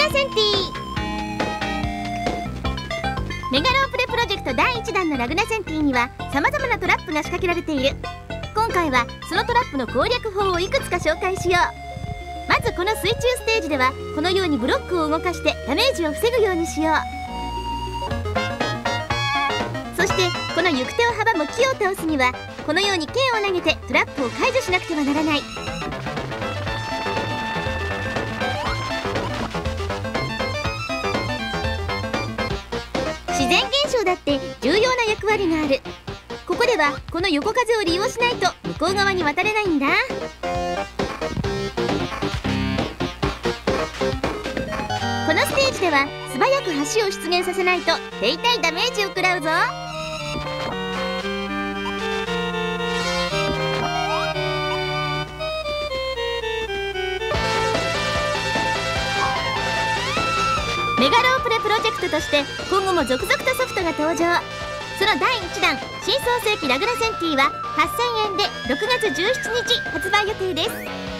ナセンティ。メガロープレプロジェクト第1弾のラグナセンティにはさまざまなトラップが仕掛けられている。今回はそのトラップの攻略法をいくつか紹介しよう。まずこの水中ステージではこのようにブロックを動かしてダメージを防ぐようにしよう。そしてこの行く手を阻む木を倒すにはこのように剣を投げてトラップを解除しなくてはならない。自然現象だって重要な役割がある。ここではこの横風を利用しないと向こう側に渡れないんだ。このステージでは素早く橋を出現させないと手痛いダメージを食らうぞ。メガロープレプロジェクトとして今後も続々とソフトが登場。その第1弾新創世紀ラグナセンティは8000円で6月17日発売予定です。